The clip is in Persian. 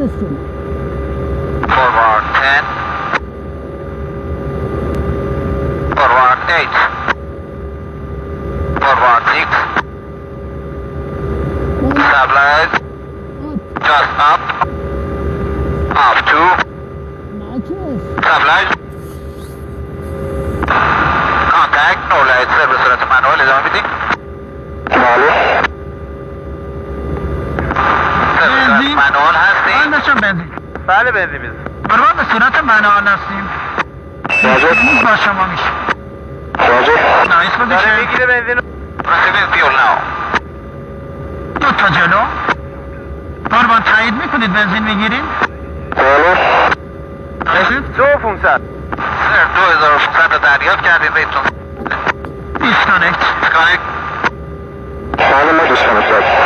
درست کنید. Forward 10. Forward 8. Forward 6. Stabilize. Just up. Up 2. معکوس. Stabilize. Contact. No light. Service صورت منوال ادامه بدیم. بله. بنزین منوال هستیم. داشتم بنزین. بله بنزین میزن. قربان به صورت منوال هستیم. واجب. با شما میشه. واجب. نایس پوزیشن. میگیره بنزین. Receiving fuel now. دو تا جلو. قربان تایید میکنید بنزین میگیرید؟ بله. نایس. 2500. 2500 تا دریافت کردید بهتون. دیسکانکت. Disconnect. بله ما دوست کنم.